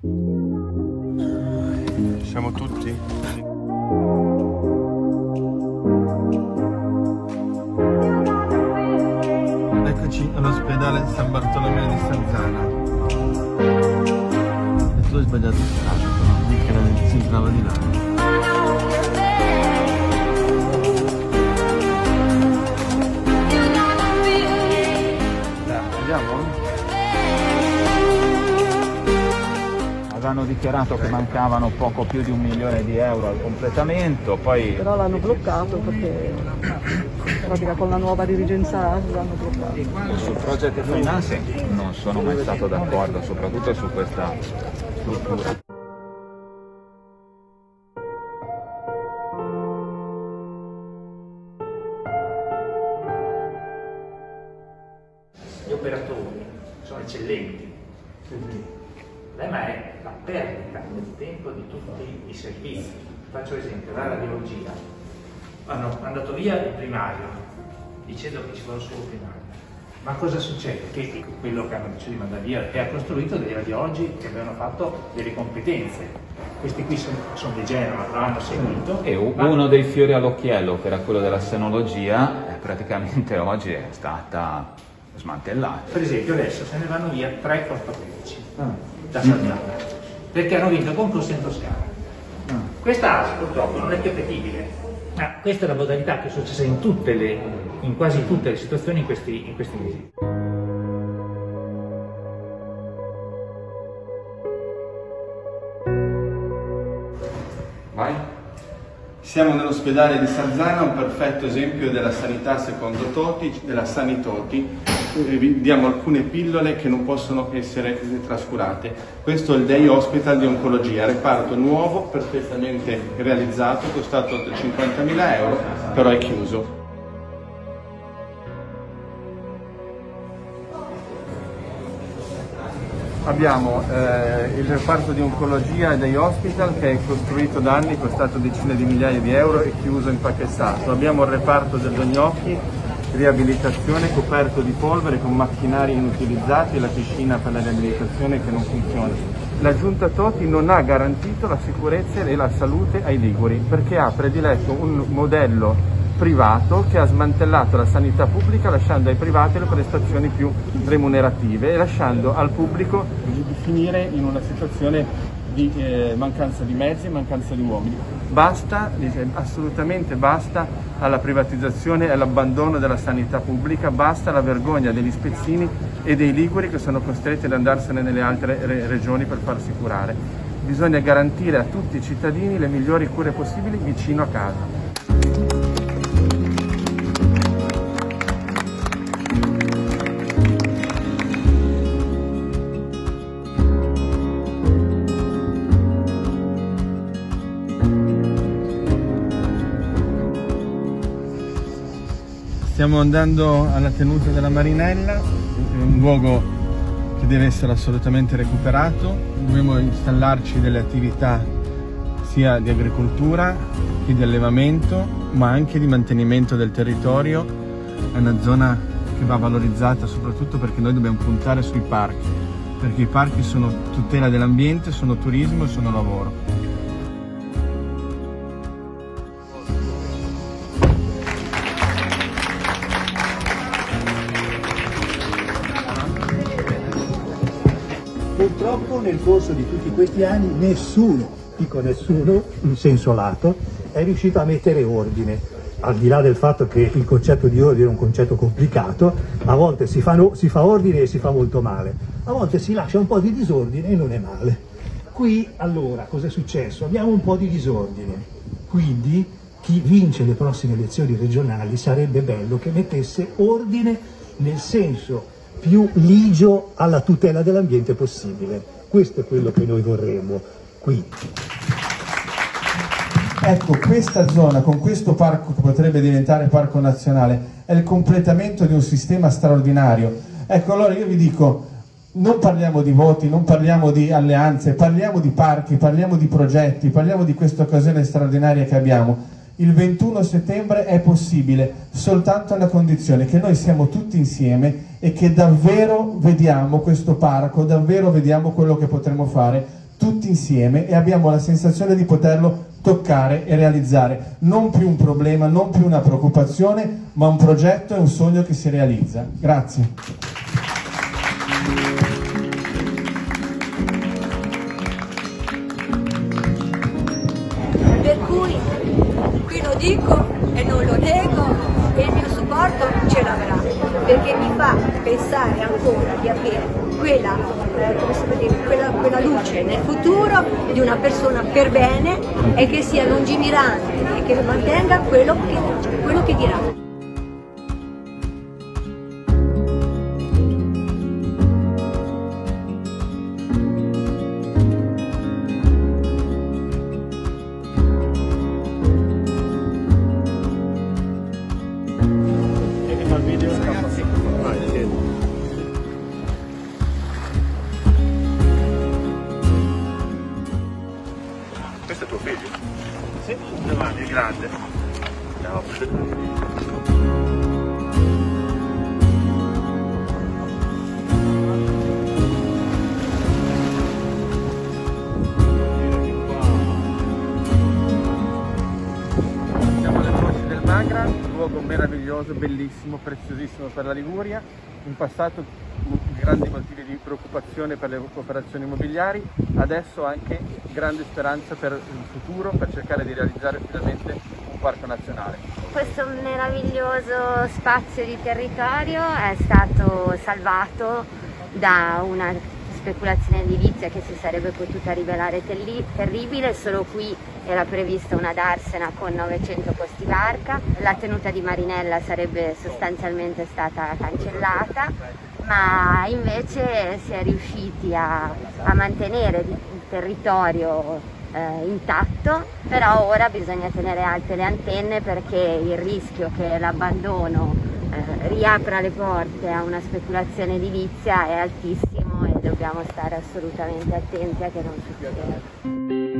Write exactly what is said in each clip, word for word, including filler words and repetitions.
Siamo tutti? Eccoci all'ospedale San Bartolomeo di Sarzana. E tu hai sbagliato strada, però, mica si entrava di là. Avevano dichiarato che mancavano poco più di un milione di euro al completamento, poi... Però l'hanno bloccato perché pratica con la nuova dirigenza l'hanno bloccato. Sul project financing non sono mai stato d'accordo, soprattutto su questa struttura. Gli operatori sono eccellenti. Il problema è la perdita del tempo di tutti i servizi. Faccio esempio, la radiologia. Hanno mandato via il primario, dicendo che ci vuole solo primario. Ma cosa succede? Che quello che hanno deciso di mandare via e ha costruito dei radiologi che avevano fatto delle competenze. Questi qui sono, sono di Genova, lo hanno seguito. E uno dei fiori all'occhiello, che era quello della senologia, praticamente oggi è stata smantellata. Per esempio adesso se ne vanno via tre ortopedici. Ah. Da Sarzana, perché hanno vinto concorso in Toscana. Ah. Questa A S purtroppo non è più appetibile, ma questa è la modalità che è successa in, tutte le, in quasi tutte le situazioni in questi, in questi mesi. Vai. Siamo nell'ospedale di Sarzana, un perfetto esempio della sanità secondo Toti, della Sanitoti. Vi diamo alcune pillole che non possono essere trascurate. Questo è il Day Hospital di oncologia, reparto nuovo, perfettamente realizzato, costato cinquantamila euro, però è chiuso. Abbiamo eh, il reparto di oncologia e Day Hospital che è costruito da anni, costato decine di migliaia di euro e chiuso, impacchettato. Abbiamo il reparto degli gnocchi, riabilitazione, coperto di polvere con macchinari inutilizzati e la piscina per la riabilitazione che non funziona. La giunta Toti non ha garantito la sicurezza e la salute ai liguri perché ha prediletto un modello privato che ha smantellato la sanità pubblica lasciando ai privati le prestazioni più remunerative e lasciando al pubblico di finire in una situazione di eh, mancanza di mezzi e mancanza di uomini. Basta, assolutamente basta alla privatizzazione e all'abbandono della sanità pubblica, basta la vergogna degli spezzini e dei liguri che sono costretti ad andarsene nelle altre re regioni per farsi curare. Bisogna garantire a tutti i cittadini le migliori cure possibili vicino a casa. Stiamo andando alla tenuta della Marinella, è un luogo che deve essere assolutamente recuperato. Dobbiamo installarci delle attività sia di agricoltura che di allevamento, ma anche di mantenimento del territorio. È una zona che va valorizzata soprattutto perché noi dobbiamo puntare sui parchi, perché i parchi sono tutela dell'ambiente, sono turismo e sono lavoro. Purtroppo nel corso di tutti questi anni nessuno, dico nessuno in senso lato, è riuscito a mettere ordine, al di là del fatto che il concetto di ordine è un concetto complicato, a volte si fa, no, si fa ordine e si fa molto male, a volte si lascia un po' di disordine e non è male. Qui allora cosa è successo? Abbiamo un po' di disordine, quindi chi vince le prossime elezioni regionali sarebbe bello che mettesse ordine nel senso più ligio alla tutela dell'ambiente possibile. Questo è quello che noi vorremmo qui. Ecco, questa zona con questo parco che potrebbe diventare parco nazionale è il completamento di un sistema straordinario. Ecco, allora io vi dico, non parliamo di voti, non parliamo di alleanze, parliamo di parchi, parliamo di progetti, parliamo di questa occasione straordinaria che abbiamo. Il ventuno settembre è possibile soltanto alla condizione che noi siamo tutti insieme e che davvero vediamo questo parco, davvero vediamo quello che potremo fare tutti insieme e abbiamo la sensazione di poterlo toccare e realizzare. Non più un problema, non più una preoccupazione, ma un progetto e un sogno che si realizza. Grazie. Per cui qui lo dico e non lo nego, e il mio supporto ce l'avrà, perché mi fa pensare ancora di avere quella, eh, come si può dire, quella, quella luce nel futuro di una persona per bene e che sia lungimirante e che mantenga quello che dice, quello che dirà. Questo è tuo figlio? Sì. Giovanni, è grande. No, siamo alle foci del Magra, un luogo meraviglioso, bellissimo, preziosissimo per la Liguria. In passato grandi motivi di preoccupazione per le operazioni immobiliari, adesso anche grande speranza per il futuro, per cercare di realizzare finalmente un parco nazionale. Questo meraviglioso spazio di territorio è stato salvato da una speculazione edilizia che si sarebbe potuta rivelare terribile. Solo qui era prevista una darsena con novecento posti varca, la tenuta di Marinella sarebbe sostanzialmente stata cancellata, ma invece si è riusciti a, a mantenere il territorio eh, intatto, però ora bisogna tenere alte le antenne perché il rischio che l'abbandono eh, riapra le porte a una speculazione edilizia è altissimo e dobbiamo stare assolutamente attenti a che non succeda.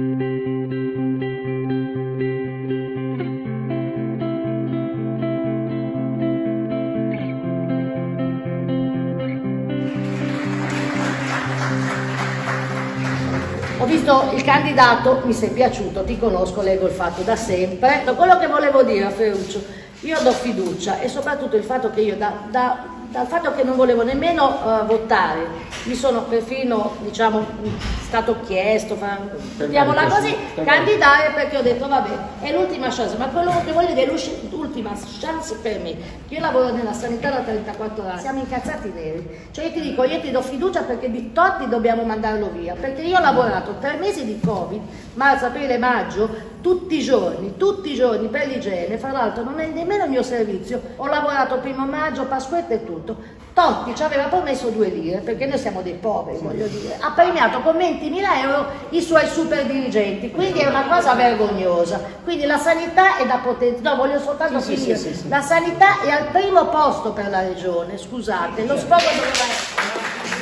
Ho visto il candidato, mi sei piaciuto, ti conosco, leggo il Fatto da sempre. Quello che volevo dire a Ferruccio, io do fiducia e soprattutto il fatto che io da, da, dal fatto che non volevo nemmeno uh, votare, mi sono perfino, diciamo, stato chiesto, mettiamola così, candidare perché ho detto vabbè, è l'ultima chance, ma quello che voglio dire è l'ultima chance per me. Io lavoro nella sanità da trentaquattro anni, siamo incazzati veri, cioè io ti dico, io ti do fiducia perché di Totti dobbiamo mandarlo via, perché io ho lavorato tre mesi di Covid, marzo, aprile, maggio, tutti i giorni, tutti i giorni per l'igiene, fra l'altro non è nemmeno il mio servizio, ho lavorato primo maggio, Pasquetta e tutto. Totti ci aveva promesso due lire, perché noi siamo dei poveri, voglio dire, ha premiato con ventimila euro i suoi super dirigenti, quindi è una cosa vergognosa. Quindi la sanità è da potenziare, no, voglio soltanto sì, finire, sì, sì, sì. La sanità è al primo posto per la regione, scusate, lo sfogo doveva essere...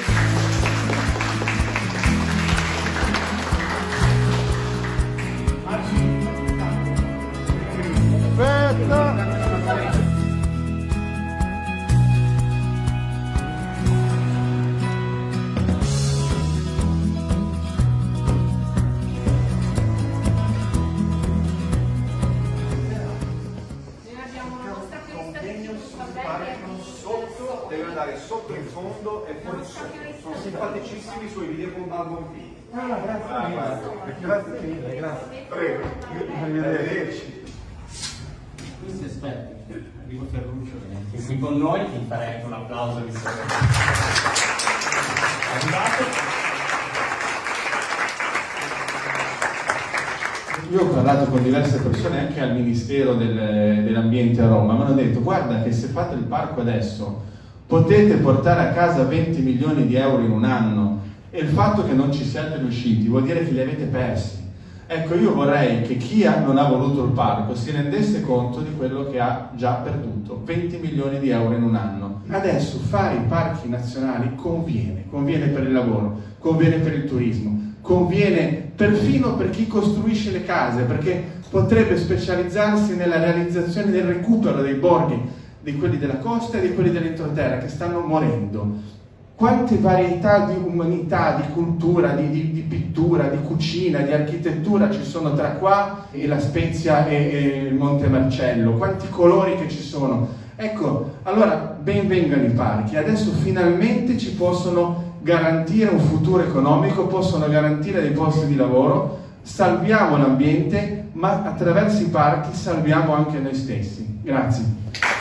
Deve andare sotto in fondo e poi sotto. Sono simpaticissimi i suoi video con Balbonfini. Ah, grazie ah, mille. Grazie mille, grazie. Prego. Arrivederci. Questi esperti, arrivo Ferruccio, che qui con noi, ti farei un applauso di arrivato. Io ho parlato con diverse persone anche al Ministero del, dell'Ambiente a Roma, mi hanno detto guarda che se fate il parco adesso potete portare a casa venti milioni di euro in un anno e il fatto che non ci siate riusciti vuol dire che li avete persi. Ecco, io vorrei che chi ha, non ha voluto il parco si rendesse conto di quello che ha già perduto, venti milioni di euro in un anno. Adesso fare i parchi nazionali conviene, conviene per il lavoro, conviene per il turismo, conviene perfino per chi costruisce le case, perché potrebbe specializzarsi nella realizzazione del recupero dei borghi, di quelli della costa e di quelli dell'entroterra che stanno morendo. quante varietà di umanità, di cultura, di, di, di pittura, di cucina, di architettura ci sono tra qua e La Spezia e, e il Monte Marcello, quanti colori che ci sono. Ecco, allora ben vengano i parchi, adesso finalmente ci possono garantire un futuro economico, possono garantire dei posti di lavoro, salviamo l'ambiente, ma attraverso i parchi salviamo anche noi stessi. Grazie.